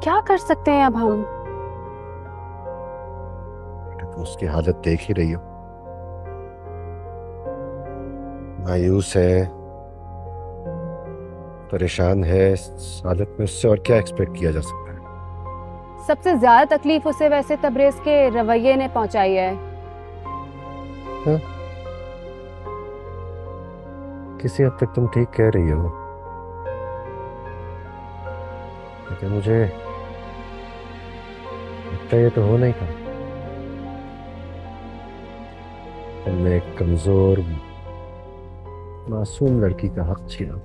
क्या कर सकते हैं अब हम? तो उसकी हालत देख ही रही हो, मायूस है, परेशान है। इस हालत में उससे और क्या एक्सपेक्ट किया जा सकता है? सबसे ज्यादा तकलीफ उसे वैसे तबरेज के रवैये ने पहुंचाई है। हाँ? किसी हद तक तुम ठीक कह रही हो, लेकिन मुझे लगता है ये तो हो नहीं था। तुमने एक कमजोर मासूम लड़की का हक छीना।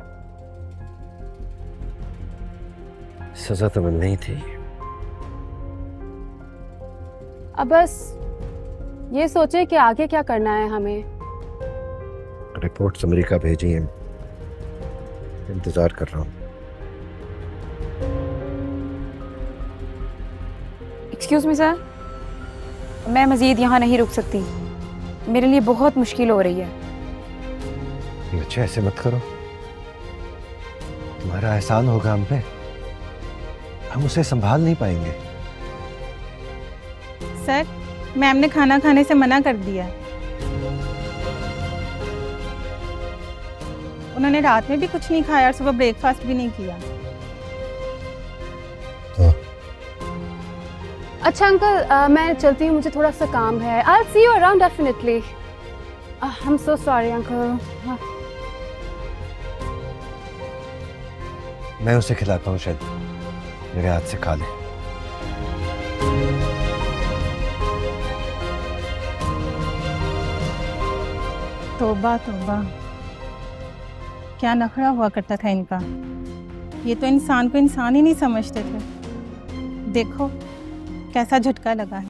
सजा तो मिलनी ही थी। अब बस ये सोचे कि आगे क्या करना है हमें। रिपोर्ट्स अमेरिका भेजी हैं, इंतजार कर रहा हूँ। एक्सक्यूज मी सर, मैं मज़ीद यहाँ नहीं रुक सकती, मेरे लिए बहुत मुश्किल हो रही है। अच्छा ऐसे मत करो, तुम्हारा एहसान होगा हम पे, हम उसे संभाल नहीं पाएंगे। सर, मैम ने खाना खाने से मना कर दिया। उन्होंने रात में भी कुछ नहीं खाया और सुबह ब्रेकफास्ट भी नहीं किया। अच्छा अंकल, मैं चलती हूँ, मुझे थोड़ा सा काम है। I'll see you around definitely. I'm so sorry uncle. मैं उसे खिलाता हूँ, शायद मेरे हाथ से खा ले। तौबा तौबा, क्या नखरा हुआ करता था इनका। ये तो इंसान को इंसान ही नहीं समझते थे। देखो कैसा झटका लगा है।